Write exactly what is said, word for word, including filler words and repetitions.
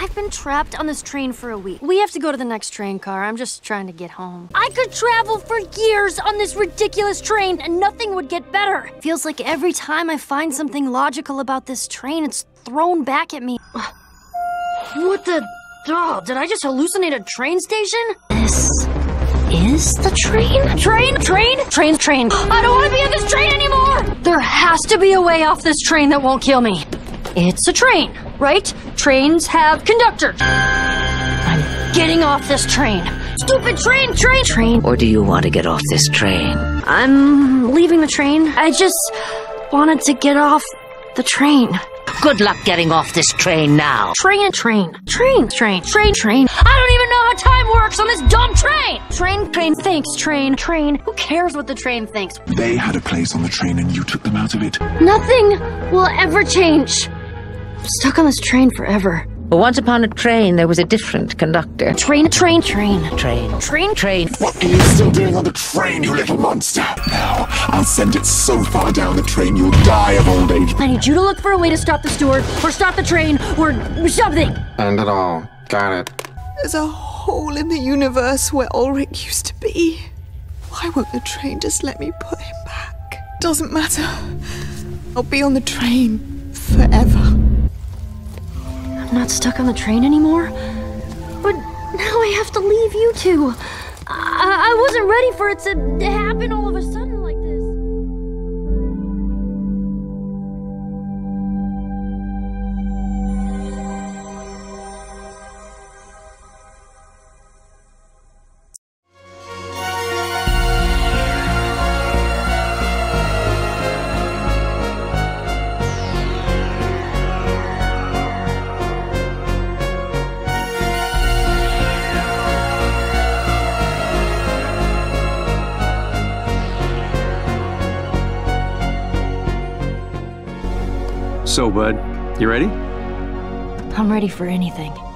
I've been trapped on this train for a week. We have to go to the next train car. I'm just trying to get home. I could travel for years on this ridiculous train and nothing would get better. Feels like every time I find something logical about this train, it's thrown back at me. What the... Oh, did I just hallucinate a train station? This is the train? Train? Train? Train, train. I don't want to be on this train anymore! There has to be a way off this train that won't kill me. It's a train, right? Trains have conductors. I'm getting off this train. Stupid train, train, train. Or do you want to get off this train? I'm leaving the train. I just wanted to get off the train. Good luck getting off this train now. Train, train, train, train, train, train. I don't even know how time works on this dumb train. Train, train, thanks, train, train. Who cares what the train thinks? They had a place on the train and you took them out of it. Nothing will ever change. I'm stuck on this train forever. But once upon a train, there was a different conductor. Train, train, train. Train, Train, train. What are you still doing on the train, you little monster? Now, I'll send it so far down the train you'll die of old age. I need you to look for a way to stop the steward, or stop the train, or something. End it all. Got it. There's a hole in the universe where Ulrich used to be. Why won't the train just let me put him back? Doesn't matter. I'll be on the train forever. I'm not stuck on the train anymore, but now I have to leave you two. I, I wasn't ready for it to happen all of a sudden like this. So, bud, you ready? I'm ready for anything.